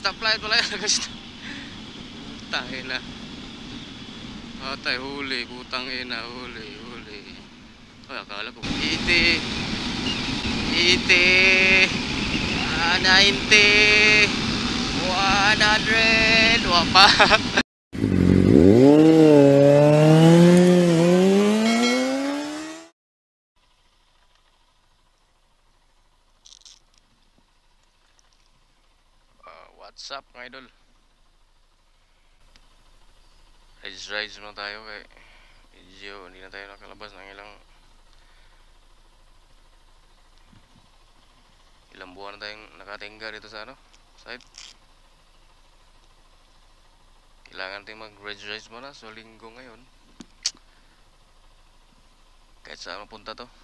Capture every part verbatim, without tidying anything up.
stoplight pala yan. Putang ina. Atay, huli. Putang ina. Huli, huli. Ay, akala ko. eighty. eighty. Ah, ninety. one hundred. Wapa. uh, What's up mga idol? Rides rides muna tayo kay medyo hindi na tayo nakalabas ng ilang ilang buwan na tayong nakatingga dito sa ano site. Kailangan tayong mag rides rides muna. So linggo ngayon, kahit saan mapunta to,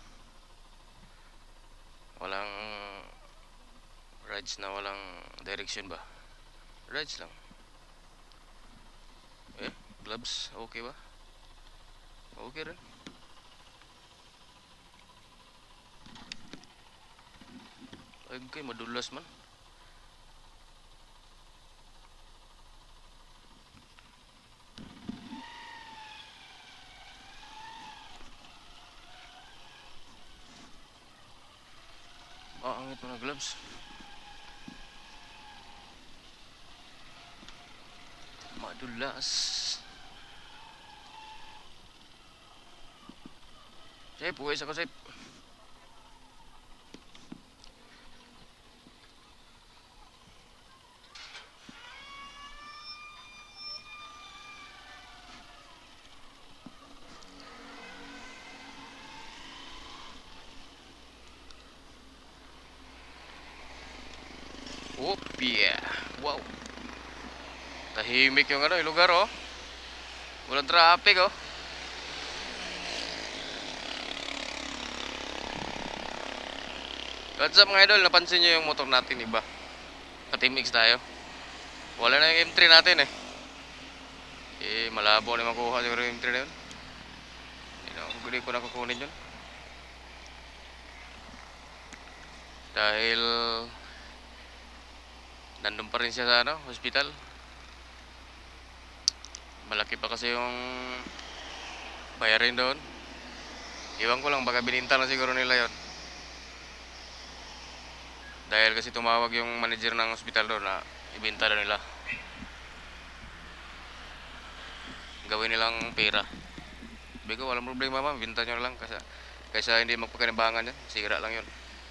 walang rides na walang direction ba, rides lang. Eh, gloves okay ba? Okay rin. Ay, okay, madulas man. Ah, angit mo na gloves. Madulas. Sip, uwis ako, sip. Oh, yeah. Wow. Tahimik yung ano, yung lugar, oh. Walang traffic, oh. What's up mga idol? Napansin nyo yung motor natin, iba? Ka-Team X tayo. Wala na yung M three natin, eh. Eh, malabo na makuha siguro yung M three na yun. Hindi ko na kukunin yun. Dahil nandun pa rin siya sa ano, hospital. Malaki pa kasi yung bayarin doon. Iwan ko lang, baka bininta na siguro nila yun. Dahil kasi tumawag yung manager ng hospital doon na ibenta na nila. Gawin nilang pera. Sabi ko, walang problema ma'am, binta nyo lang. Kaysa, kaysa hindi magpakinabangan yan, sira lang yun.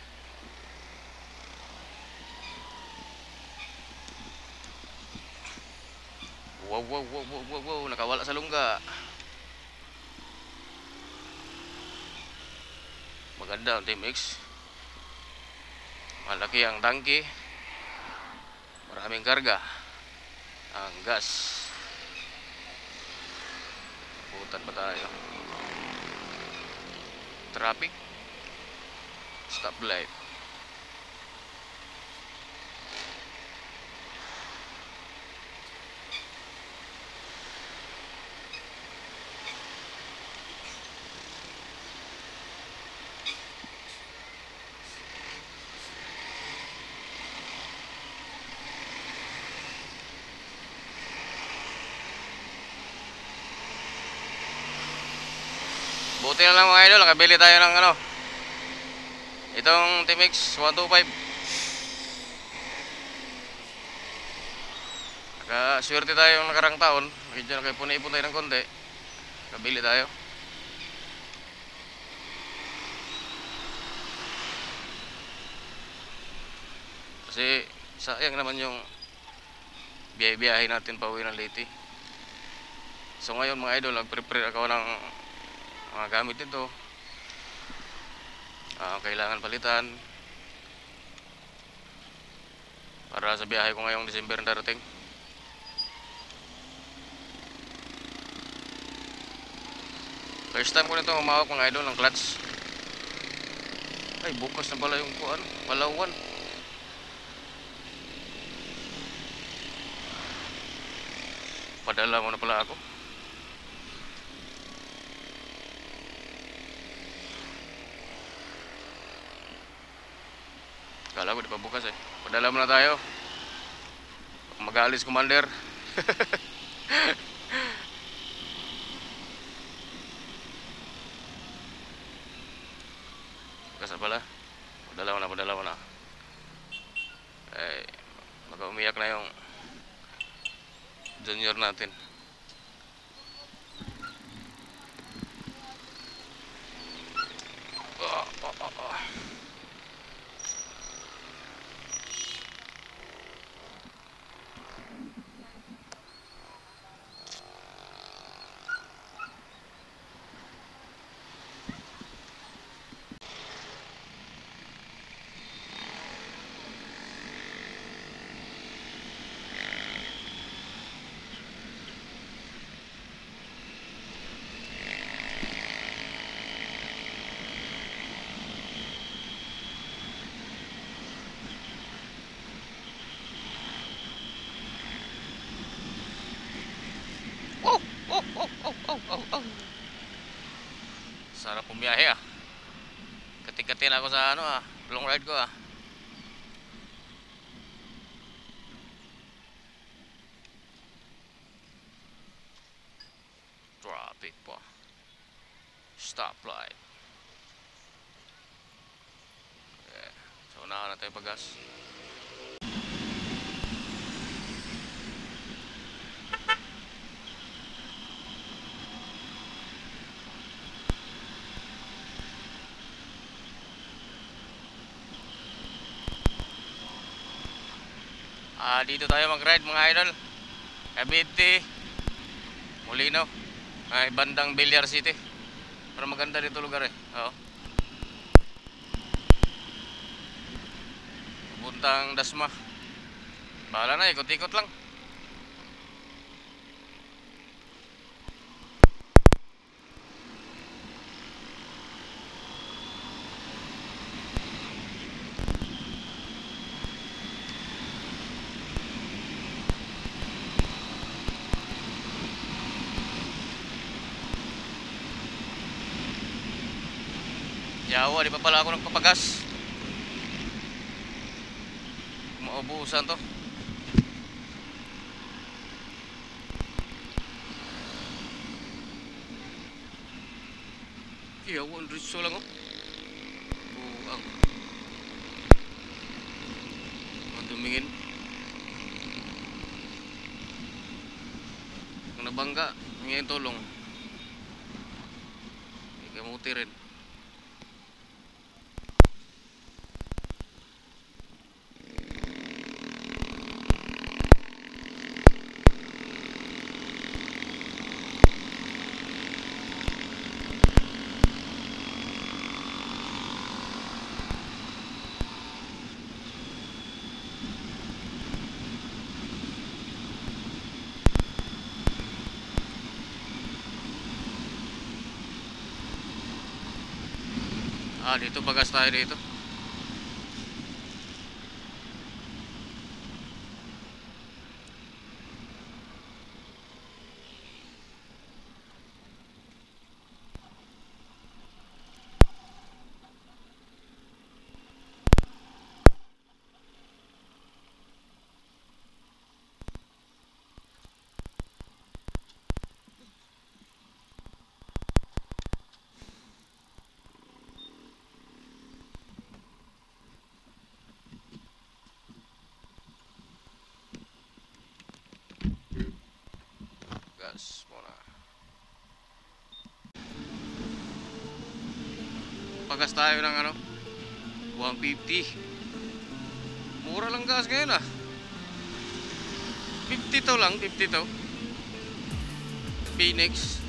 Wow, wow, wow, wow, wow, wow, nakawala sa lungga. Maganda ang Team X. Malaki ang tangke. Maraming karga. Ang gas. Putan pa tayo. Traffic. Stoplight. Buti na lang mga idol, nakabili tayo ng ano, itong Team X one twenty-five. Nakaswerte tayo yung nakarang taon. Medyo nakipon-ipon tayo ng konti. Nakabili tayo. Kasi sayang naman yung biyahe-biyahe natin pa uwi ng Leyte. So ngayon mga idol, nag-prepare ako ng mga gamit nito. Uh, kailangan palitan para sa biyahe ko ngayong December na darating. First time ko nito humawak mga idol ng clutch. Ay, bukas na pala yung kuan, Palawan. Padala mo na pala ako. Kala ko di pa bukas eh. Padala mo na tayo. Magalis, Commander. Kasa pala. Padalaw na, padalaw na. Eh, baka umiyak na yung junior natin. Oh, oh, oh, oh. Oh, oh, oh, oh, oh, oh, oh. Sarap pumiyahe ah. Kati-kati na ako sa ano ah, long ride ko ah. Traffic po. Stoplight. Yeah. So unahan na tayo pag-gas. Ah, dito tayo mag-ride mga idol. Cavite, Molino, ay bandang Villar City. Pero maganda dito lugar eh. Oo. Puntang Dasma. Bahala na, ikot-ikot lang. Yawa, di pa pala ako nagpapagas. Maubusan to. Yawa, diretso lang oh. Buang. Madumingin. Kung nabangga, ngayon tulong. Hindi ka muti rin. Ah, dito pagas tayo dito. Gas muna. Pagas tayo ng ano one fifty. Mura lang gas ngayon ah. fifty to lang, fifty to. Phoenix.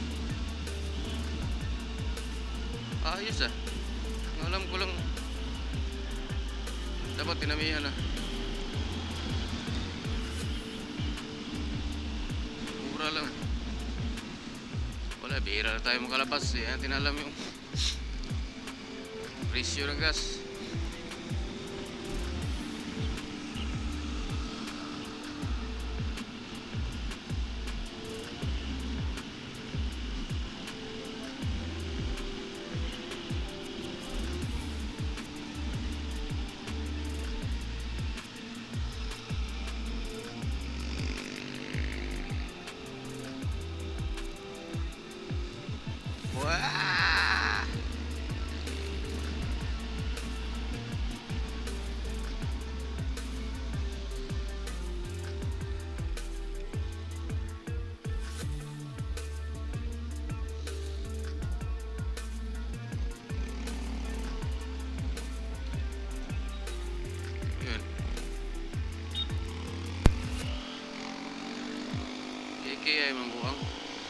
Ayos ah. Alam ko lang dapat tinamihan ah. Mura lang. Wala, bihira na tayo makalabas eh. Natin alam yung presyo ng gas. kaya ay mambuang.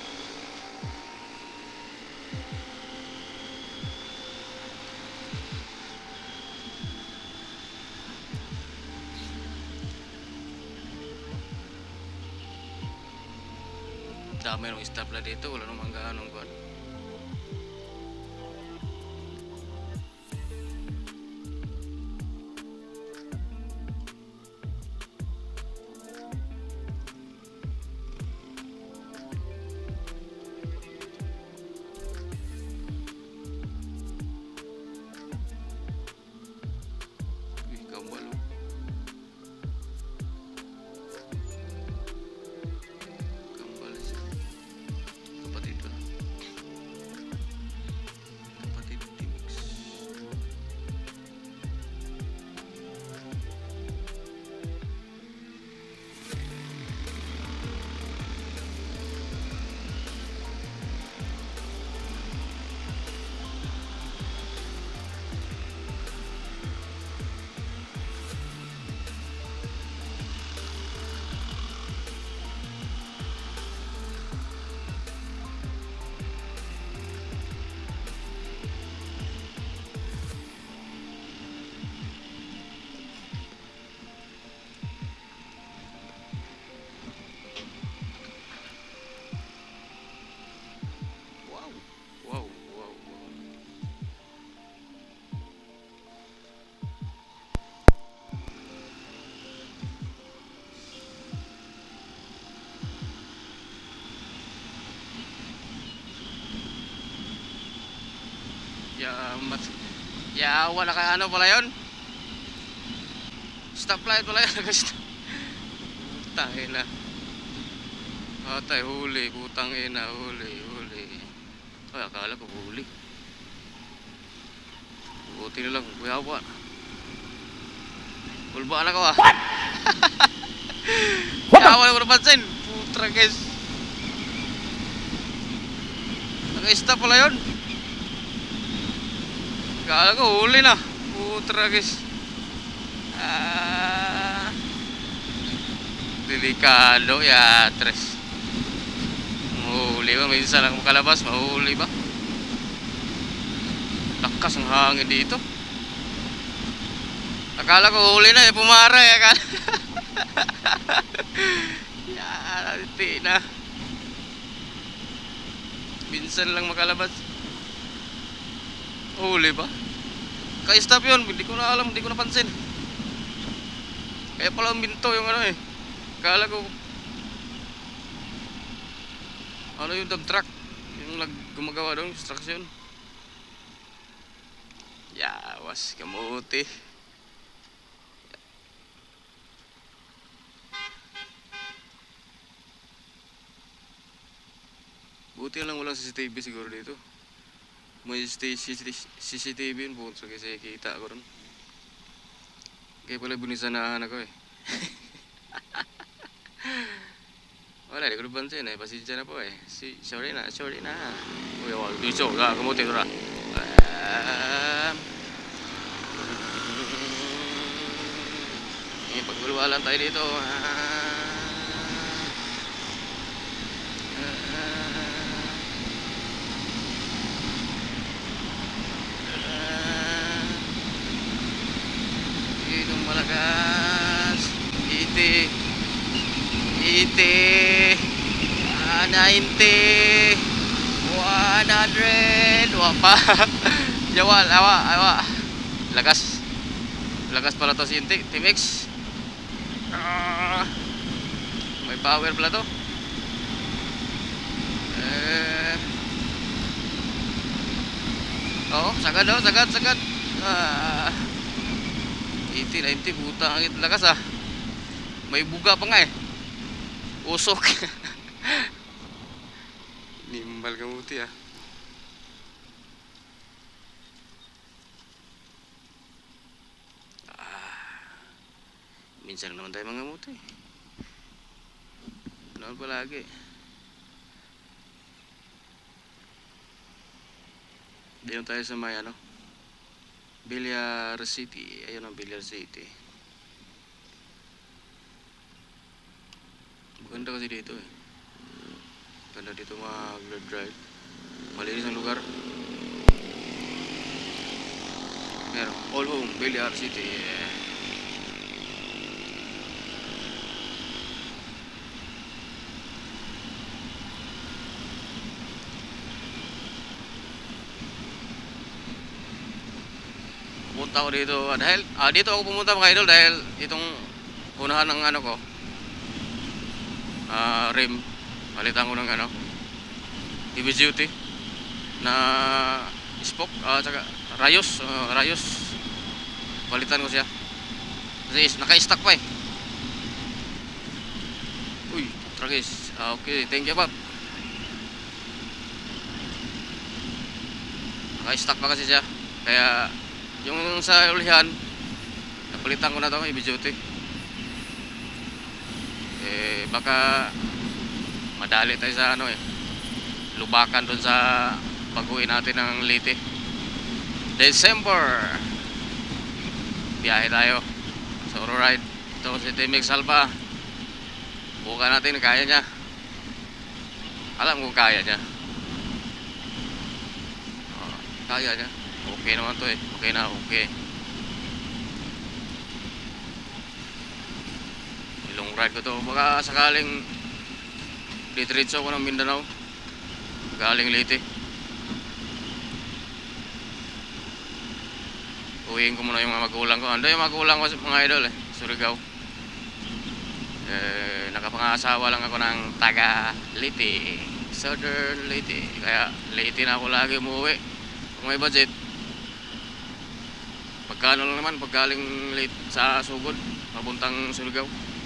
Dami ng stop na dito, wala namang gaanong kuwan. Uy, kambalo. Kambal siya. Kapatid ko. Kapatid Timix. Wow. Wow, wow, wow. Ya, mat. Ya, wala ka ano pala yun? Stoplight pala yun. Putang ina. Atay, huli. Putang ina, huli, huli. Ay, akala ko huli. Buti na lang, kuya pa. Pulbaan ako ah. Kaya wala ko napansin. Putra guys. Naka-stop pala yun. Akala ko huli na. Putra guys. Ah, delikado ya tres. Mahuli ba? Minsan lang makalabas, mahuli ba? Lakas ang hangin dito. Akala ko huli na, eh, pumara ya kan. Ya, hindi na. Minsan lang makalabas. Huli ba? Ka-stop yun, hindi ko na alam, hindi ko napansin. Kaya pala uminto yung ano eh. Akala ko ano yung dump truck, yung nag gumagawa doon, construction. Yawas, kamuti. Buti lang walang C C T V siguro dito. May C C T V yun po, so kasi kita ko ron. Kaya pala bunisanahan ako eh. Wala, di ko napansin eh. Pasensya na po eh. Si, sorry na, sorry na. Uy, wala. Dito, wala. Kamuti ko na. Um, eh, pagwalwalan tayo dito. Itong malakas. Iti. Iti. ninety, one hundred, wapa. Jawal, awa, awa. Lakas. Lakas pala to si Inti, Timix. Ah, may power pala to. Eh. Oh, sagad oh, sagad, sagad. Ah. eighty, ninety, buta ang lakas ah. May buga pa nga eh. Usok. Nimbal kamuti ah. Ah, minsan naman tayo mga muti. Naman palagi. Diyan tayo sa may ano, Villar City. Ayun ang Villar City. Maganda kasi dito eh. Ganda dito mag-drive. Malinis ang lugar. Meron. All home, Beliar City. Pumunta ko dito ah, dahil ah, dito ako pumunta mga idol dahil itong unahan ng ano ko ah, rim palitan ko ng ano heavy duty na spoke ah, tsaka rayos uh, rayos palitan ko siya kasi naka-stack pa eh. Uy, tragis. Ah, okay, thank you Bob. Naka-stack pa kasi siya kaya yung sa ulihan napalitan ko na ito heavy duty eh baka madali tayo sa ano eh lubakan dun sa pag-uwi natin ng Leyte December. Biyahe tayo sa Oro Ride. Ito si Timex Alpha, buka natin kaya niya, alam ko kaya niya. Oh, kaya niya. Okay naman to eh. Okay na, okay. Long ride ko to. Baka sakaling ditritso ko ng Mindanao galing Leyte. Uwiin ko muna yung mga magulang ko. Ando yung magulang ko mga idol eh, Surigao. Eh, nakapangasawa lang ako ng taga Leyte, Southern Leyte. Kaya Leyte na ako lagi umuwi kung may budget. Pagkano lang naman pag galing late sa Sugod papuntang Surigao,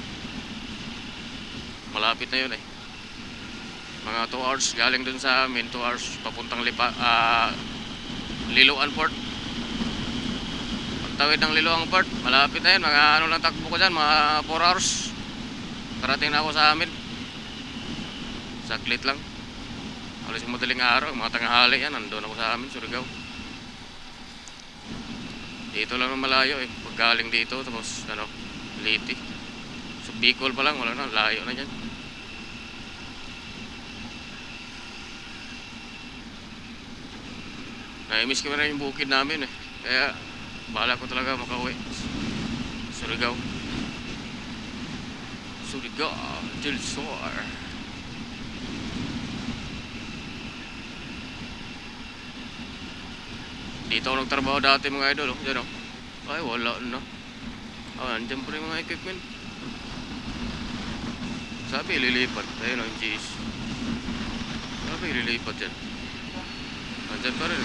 malapit na yun eh, mga two hours galing dun sa amin, two hours papuntang Lipa, uh, Liloan Port. Pagtawid ng Liloan Port malapit na yun, mga ano lang takbo ko dyan, mga four hours karating na ako sa amin. Saklit lang, alas yung madaling araw, mga tanghali yan, nandun ako sa amin, Surigao. Dito lang malayo eh, pag galing dito tapos ano, Leyte. So Bicol pa lang, wala na, layo na dyan. Naimiss ko na yung bukid namin eh, kaya bahala ko talaga makauwi. Surigao, Surigao del Sur. Dito ako nagtrabaho dati mga idol, oh. Diyan oh. Ay wala na. Ah, andyan pa rin mga equipment. Sabi lilipat. Ayun oh, yung G S. Sabi lilipat yan. Andyan pa rin.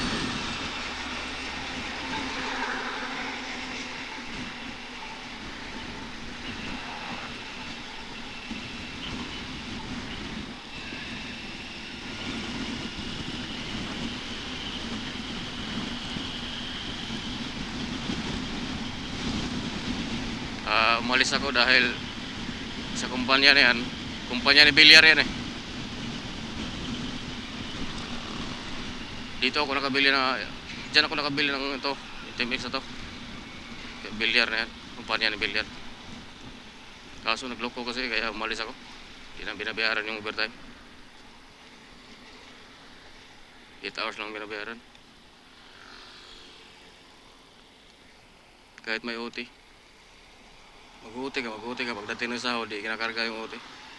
Uh, umalis ako dahil sa kumpanya na yan, kumpanya ni Beliar yan eh. Dito ako nakabili na, dyan ako nakabili ng ito, yung Timex na to, Beliar na yan, kumpanya ni Beliar. Kaso nagloko kasi kaya umalis ako, hindi na binabayaran yung overtime. eight hours lang binabayaran kahit may O T. Mag-O T ka, mag-O T ka. Pagdating ng sahod, di kinakarga yung O T.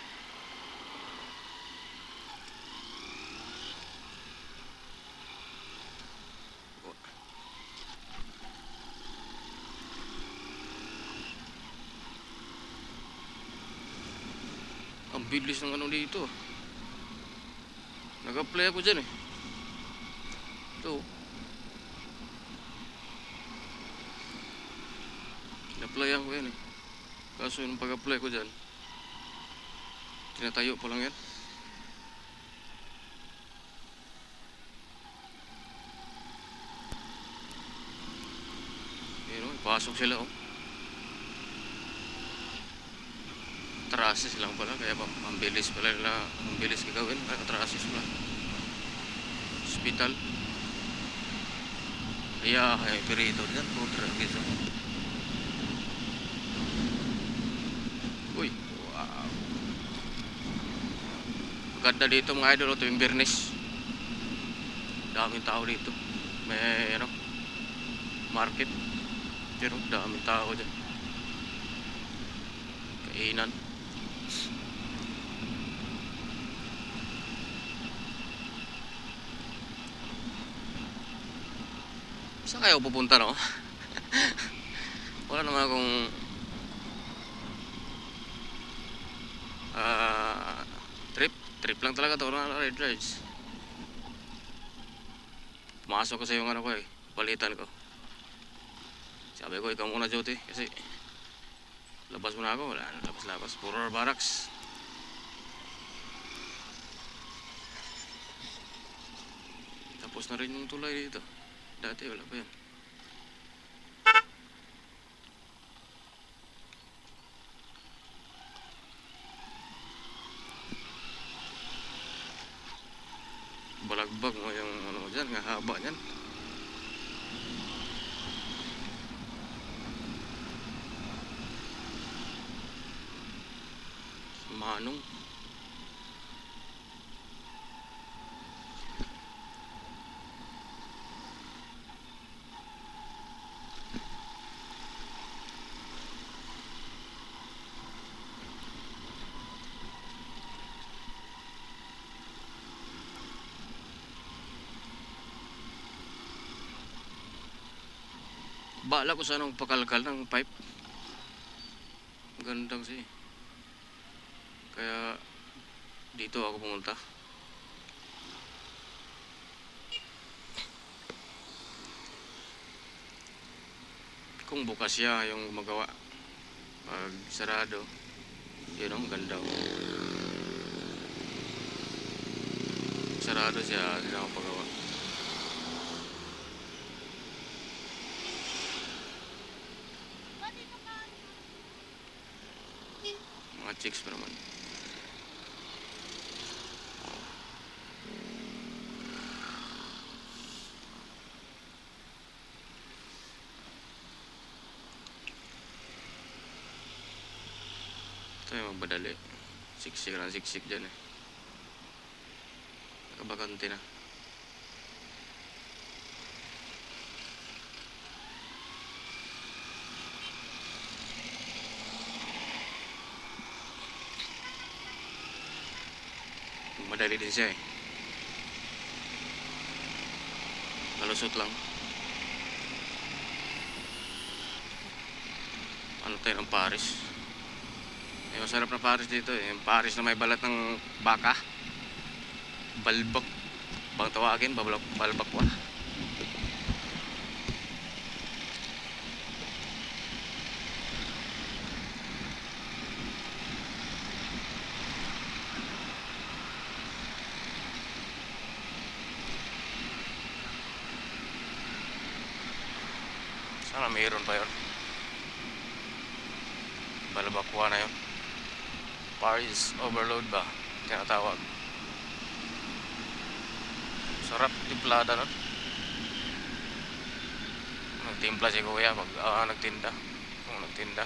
Ang bilis ng ano dito. Nag-apply ako dyan eh. Ito. Kina-applyan ko yan eh. Kaso yung pag-apply ko dyan, tinatayo pa lang yan. Ayun o, ipasok sila o. Atrasis lang pala, kaya mambilis pala nila, mambilis gagawin, ay atrasis pala. Hospital. Iya, ay perito dyan, putra, gisa. Uy, wow. Maganda dito mga idol, oh, tuwing Biyernes. Daming tao dito. May ano, market. Pero daming tao dyan. Kainan. Saan kayo pupunta, no? Wala naman akong uh, trip. Trip lang talaga to, na red rides. Pumasok ko sa yung ano ko eh, palitan ko. Sabi ko, ikaw muna duty kasi labas mo na ako, wala na, labas-labas, puro barracks. Tapos na rin yung tulay dito. Dati wala pa yan. Balagbag mo yung ano mo dyan, nga haba dyan. Manong. Bala ko sanang pakalkal ng pipe. Gandang siya. Kaya dito ako pumunta. Kung bukas siya yung magawa, pag sarado, yun ang ganda. Sarado siya, hindi na ako pagawa. Mga chicks pa naman. Ito yung magbadali. Siksik na siksik dyan eh. Nakabakante na. Madali din siya eh. Malusot lang. Ano tayo ng Paris? May masarap na Paris dito eh. Yung Paris na may balat ng baka. Balbak. Bang tawagin, babalak, balbakwa. Sana mayroon pa yun. Balbakwa na yun. Paris overload ba? Tinatawag. Sarap timplada nun. Nagtimpla si kuya pag uh, nagtinda. Kung nagtinda.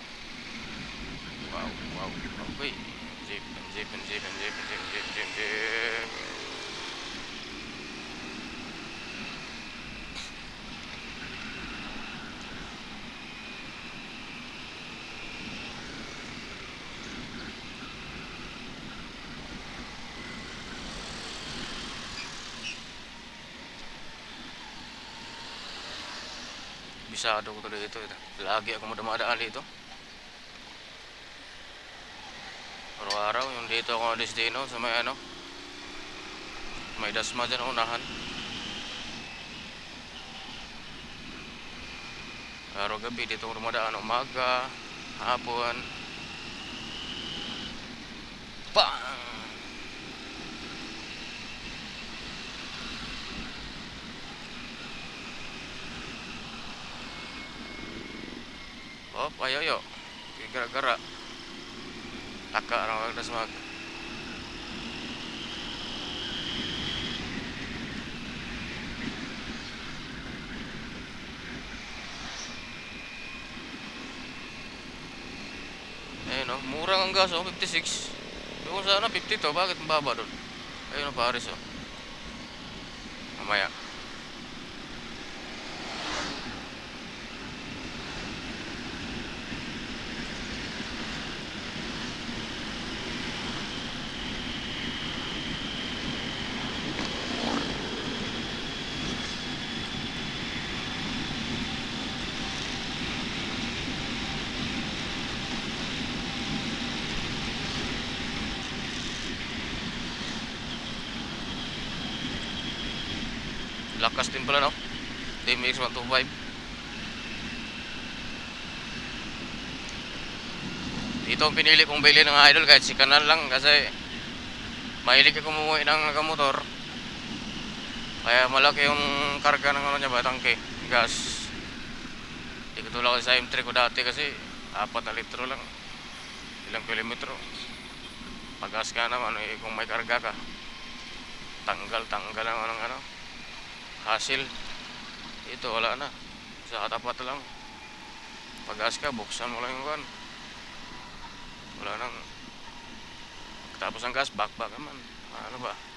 Wow, wow, okay. Jeep, jeep, jeep, jeep, jeep, jeep, jeep, jeep, jeep. Bisado ko tuloy ito. Lagi ako madamadaan dito. Araw-araw yung dito ako destino sa may ano, may dasma dyan unahan. Araw-gabi dito ako dumadaan. Umaga, hapon. Bang! Oh, ayo yo. Gara-gara. Taka orang ada semag. Eh no, murang ang gas oh, fifty-six. Doon sa ano, fifty to, bakit ang baba doon? Ayun ang Paris oh. Mamaya. Lakas din pala no. T M X one twenty-five. Ito ang pinili kong bili ng idol kahit si kanal lang kasi mahilig ako umuwi ng nakamotor. Kaya malaki yung karga ng ano niya ba, tangke, gas. Hindi ko tulad sa M three ko dati kasi apat na litro lang. Ilang kilometro. Pag-gas ka naman eh, kung may karga ka. Tanggal-tanggal ang anong ano. Hassle. Ito wala na. Sa katapat lang. Pag-gas ka, buksan mo lang yung kan. Wala nang. Tapos ang gas, back-back naman. Ano ba?